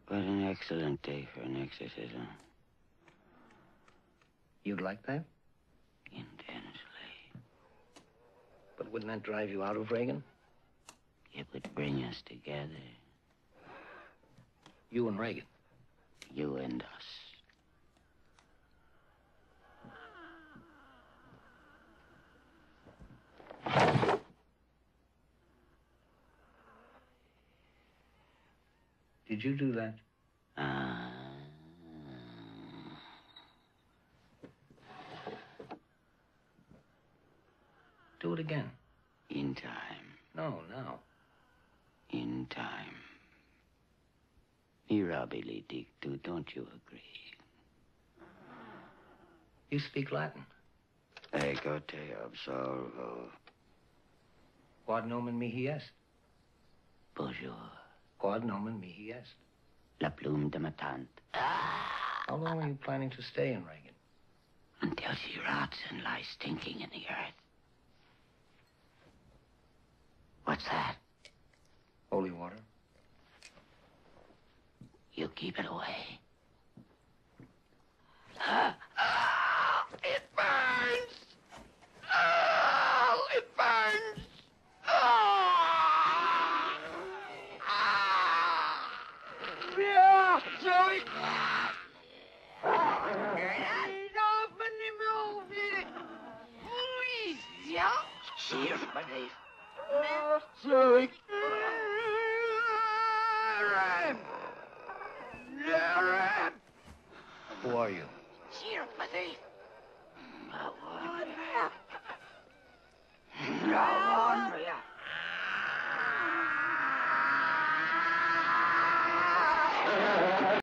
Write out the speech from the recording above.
What an excellent day for an exorcism. You'd like that? Intensely. But wouldn't that drive you out of Reagan? It would bring us together. You and Reagan? You and us. Did you do that? Do it again. In time. No, now. In time. Mirabile dictu, don't you agree? You speak Latin. Ego te absolvo. Quod nomen mihi est? Bonjour. Quod nomen mihi est? La plume de ma tante. How long are you planning to stay in Reagan? Until she rots and lies stinking in the earth. What's that? Holy water. You keep it away. It burns! Oh, it burns! Oh! Yeah, Joey!